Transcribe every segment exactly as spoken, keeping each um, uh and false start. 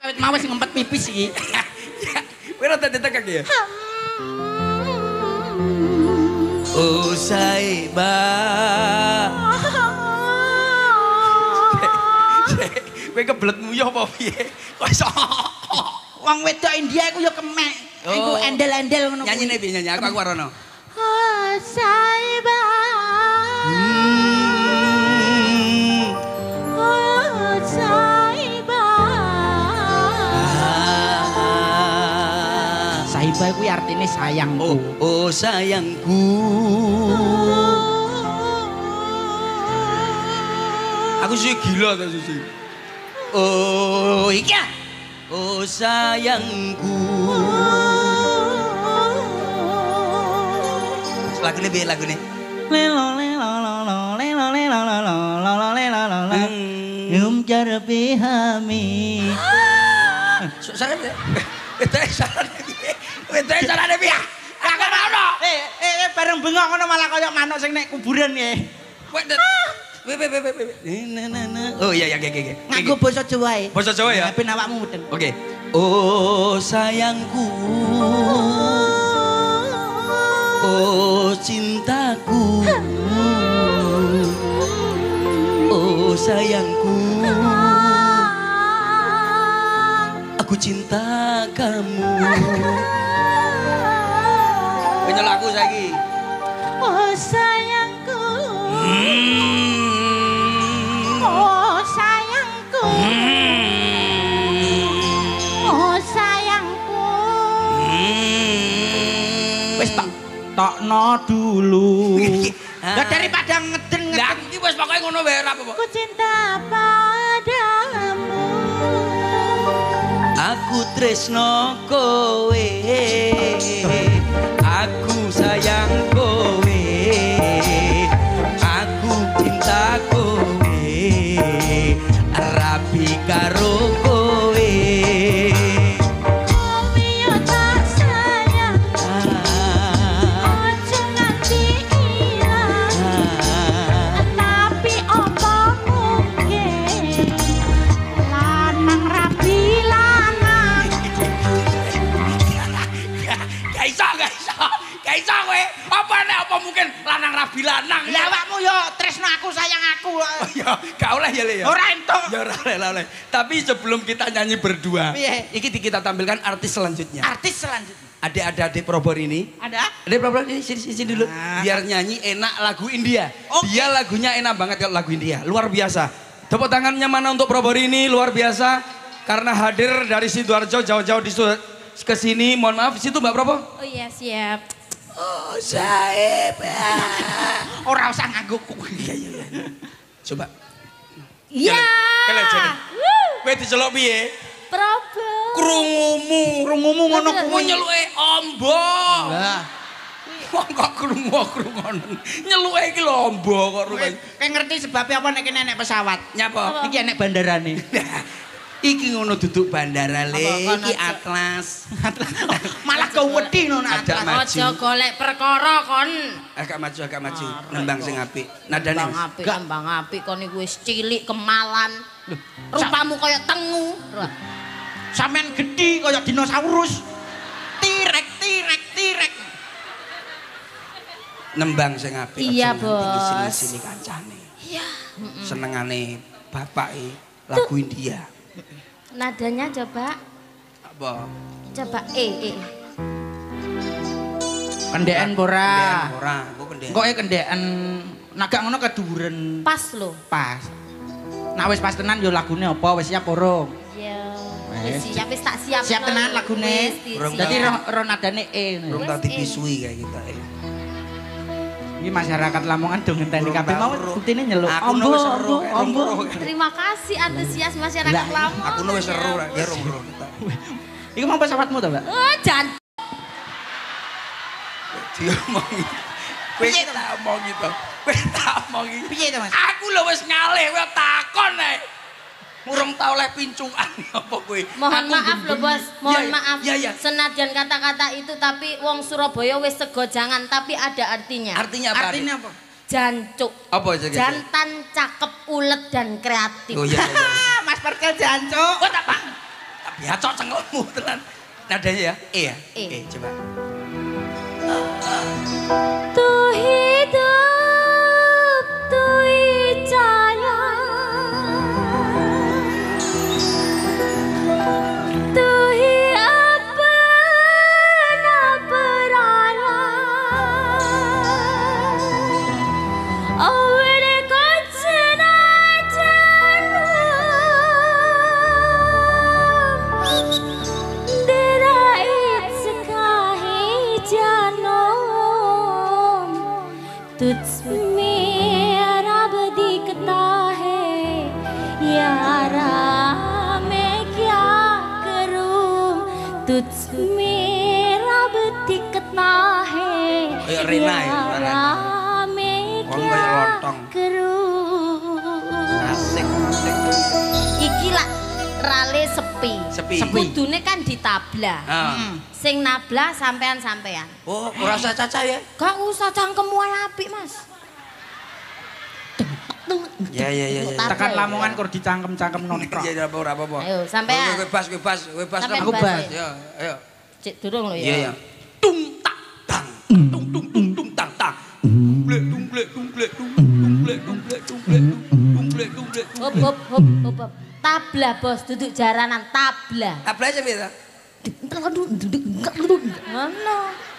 Lewat mau sing ngempet pipis iki. Kowe ora dadi tekek ya. Oh Saiba. Kowe kebelet nguyuh apa piye? Kok iso. Wong wedok India iku ya kemek. Iku endel-endel ngono. Nyanyine piye nyanyi aku aku warono. Oh Saiba. Oh Saiba. Saiba iku artine sayangku. Oh, oh sayangku. Aku sih gila ta Susi. Oh iki ya. Oh sayangku. Lagune piye lagune? Lelo lelo lelo lelo lelo lelo lelo lelo lelo. Yum jarbi hami. Saran ya. Wedoke saran piye? Wedoke sarane piye? Aku ora ono. Eh eh bareng bengok ngono malah kaya manuk sing nek kuburan ya. Kowe we we we we. Oh iya ya ge ge ge. Nganggo basa Jawa ae. Basa Jawa ya? Ben awakmu mudeng. Oke. Oh sayangku. Oh cintaku. Oh sayangku. Aku cinta kamu. Kowe nyelok aku saiki. Oh sayangku. Hmm. Oh sayangku. Oh sayangku. Wis tak tokno dulu. Lah daripada ngeden Lah ngeden iki wis pokoke ngono wae ora apa-apa. Ku cinta padamu. Aku tresno kowe. Aku sayang kowe. Aku cinta kowe. Rapi karo kowe. Kowe yo tak sayang. Ah, Ojo nganti ilang. ah. Tapi apa mungkin lanang rabi lanang. Gak iso, gak iso. Gak iso kowe. Apa nek apa mungkin lanang rabi lanang. Lah awakmu yo tresno aku sayang aku. Oh ya, gak oleh ya Le ya. Ora entuk. Ya ora oleh, ora oleh. Tapi sebelum kita nyanyi berdua, Piye? iki kita tampilkan artis selanjutnya. Artis selanjutnya. Adik-adik Probor ini. Ada? Adik Probor ini sini, sini dulu. Nah. Biar nyanyi enak lagu India. Oke. Dia lagunya enak banget kalau lagu India. Luar biasa. Tepuk tangannya mana untuk Probor ini? Luar biasa. Karena hadir dari Sidoarjo jauh-jauh di ke sini. Mohon maaf, situ Mbak Probor. Oh iya siap. Oh, Saib. Ora usah nganggo kuwi. Iya, iya, iya. Coba. Iya. Kele jane. Wuh, Kowe diceluk piye? Probo. Krungumu. Krungumu ngono Lah, Kowe nyeluke ombo. Lah, Wong kok krungu krungonen. Nyeluke iki lho ombo kok kowe rupane. kowe ngerti sebabnya apa nek kene nek pesawat? Nyapa? Iki enek bandarane. Iki ngono duduk bandara Le, Apa, kono iki aja. Atlas. Malah kewedi ngono Ada Atlas. maju. Ojo golek perkara kon. Agak maju, agak maju. Nembang sing apik. Nadane. Bang apik, bang apik kon iku wis cilik kemalan. Rupamu kaya tengu. Sampean gedhi kaya dinosaurus. Tirek, tirek, tirek. Nembang sing apik. Iya, Aja nganti Bos. Sini-sini kancane. Iya. Senengane bapake lagu India. Nadanya coba. Apa? Coba E, E. Kendekan ora. Kendean ora, aku kendean. Kok e kendekan nagak ngono keduren. Pas lho. Pas. Nah wis pas tenan yo lagune apa wis siap urung? Ya. Wes. Wis siap wis tak siap. Siap tenan lagune. Urung Dadi Iya. ro, ro nadane E. Urung Wes, tau dipisui kayak kita. eh. Iki masyarakat Lamongan do ngenteni Urung kabeh mau tahu. buktine nyeluk. Aku Ombo, wis seru, ombo, kayak ombo. rong-rong. Terima kasih antusias masyarakat Lah, Lamongan. Aku nu wis seru ra, ya rong rong kita. Iku mau pesawatmu to, Mbak? Oh, jan. Diomongi. Kowe Piye to? tak omongi to. Kowe tak omongi. Piye to, Mas? Aku lho wis ngalih, kowe takon ae. Urung tau oleh pincukan apa kowe. Mohon Aku maaf lho gendeng. Bos, mohon Iya, iya. maaf. Iya, iya. Senadyan kata-kata itu tapi wong Surabaya wis sego jangan tapi ada artinya. Artinya apa? Artinya apa? Jancuk. Apa aja gitu? Jantan, cakep, ulet dan kreatif. Oh iya iya. iya. Mas Perkel jancuk. Kok tak Pak? Tak Ya cok cengelmu tenan. Nadanya ya, E ya. E. E coba. Tu hidup, tu jalan, tu apa nak beralah, awal kacana janam, derai sekahi janam, तुझमें रब दिखता है यारा मैं क्या करूं तुझमें रब दिखता है यारा मैं क्या करूं Asik, asik. Iki lah rale sepi. Sepi. Kudune kan ditablah. Ah. Sing nablah sampean-sampean. Oh, ora usah caca ya. Gak usah cangkemmu apik, Mas. Ya ya ya ya. Tekan Lamongan kur dicangkem-cangkem nontrok. Iya, apa ora apa-apa. Ayo, sampean. Bebas, bebas, bebas. Sampean Aku bebas. Ya, ayo. Cek durung lho ya. Iya, ya. Tung tak tang. Tung tung tung tung tang tang. Tumblek tumblek tumblek tumblek tumblek tumblek tumblek tumblek. Hop hop hop hop. hop. Tablah, Bos, duduk jaranan tablah. Tablah aja beda. Ngono.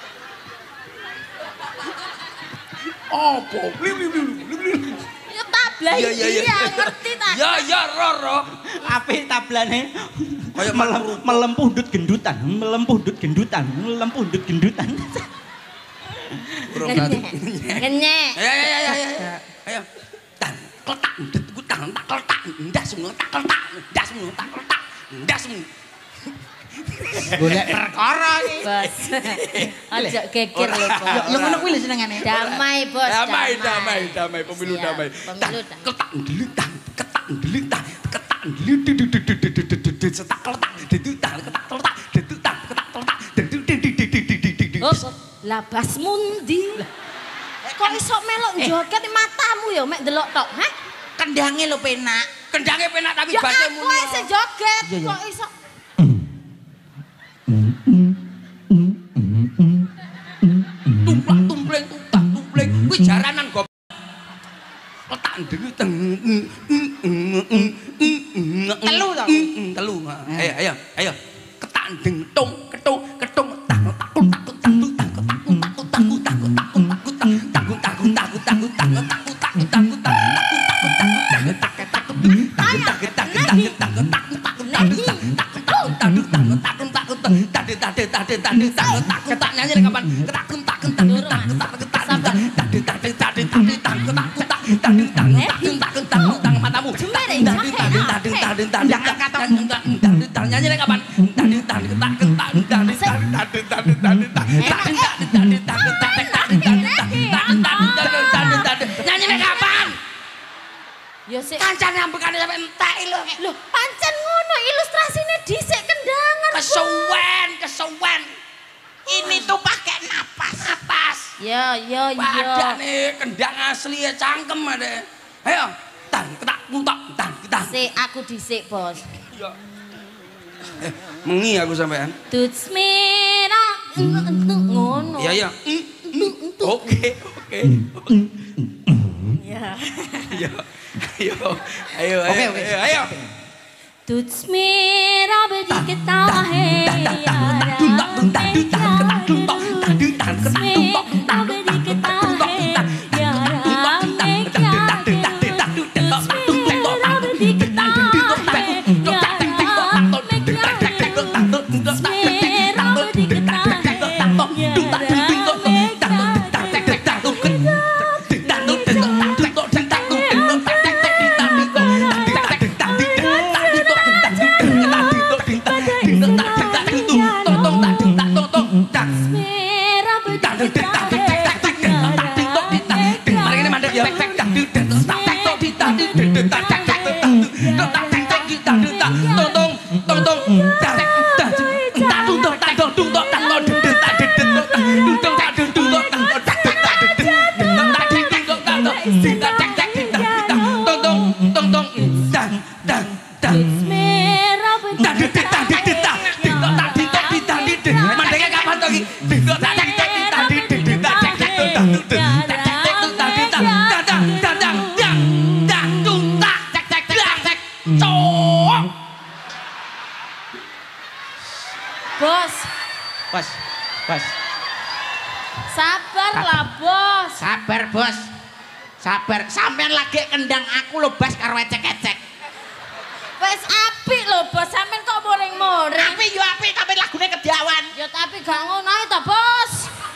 Apa? Bli bli bli bli. Ya tablah Iya, iya, iya. iya ngerti ta. Ya ya Roro. Apik tablane. Kayak Melem- makruh. melempundut gendutan, melempundut gendutan, melempundut gendutan. Burung tadi. Ngenyek. Ya ya ya ya ya. Ayo. Tang kletak detku tang tak kletak ndas semua tak kletak ndas semua tak kletak ndas semua. Golek perkara iki. Bos. Aja geger lho, Bos. Ya ya ngono kuwi lho senengane. Damai, Bos. Damai damai damai pemilu Siap, damai. pemilu Tang damai. kletak delitang ketak delitang ketak delitang setak kletak dedutang ketak kletak dedutang ketak kletak dedutang. Hop, hop. Lah basmu ndi? Kok iso melok joget matamu ya mek delok tok, hah? Kendange lho penak. Kendangnya penak tapi Ya bahasa aku ae sing joget, kok iso tumplak tumpleng tumplak tumpleng kuwi jaranan goblok. Letak delitang. Telu to. Telu. Ayo ayo ayo. Ketak deng tung ketung ketung tak tak tak tak tak Ya sik. Kancane ambekane sampe entek lho. Lho, pancen ngono ilustrasine dhisik kendangan. Kesuwen, kesuwen. Ini tuh pakai napas. Napas. Ya, ya, ya. Padane kendang asli ya cangkem ade. Ayo, tang ketak muntok tang ketak. Sik aku dhisik, Bos. Ya. Eh, mengi aku sampean. Tuts merah ngono. Iya, iya. Oke, oke. Ya. Ayo. Ayo. Ayo, Oke, ayo. oke. Ayo, ayo. तुझ में रब दिखता है यारा मैं क्या करूं तुझमें रब दिखता है यारा मैं क्या करूं तुझमें रब दिखता है यारा मैं क्या करूं तुझमें रब दिखता है यारा मैं क्या Dang, dang, dang. मेरा Bos. Bos. Sabar lah, Bos. Sabar, Bos. Sabar. Sampean lagi kendang aku lho, Bas, karo ecek-ecek. Wes apik lho, Bos. Sampeyan kok moring-moring. Apik yo apik, tapi lagune kedawan. Ya tapi gak ngono ae to, Bos.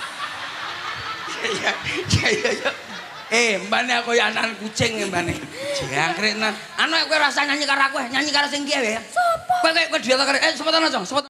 Iya, iya, iya, iya. Eh, mbane aku ya anak kucing mbane. Jangkrik nan. Anu kowe rasa nyanyi karo aku, nyanyi karo sing kiye ya. Sopo? Kowe kowe dhewe karo eh sepotan aja, sepotan.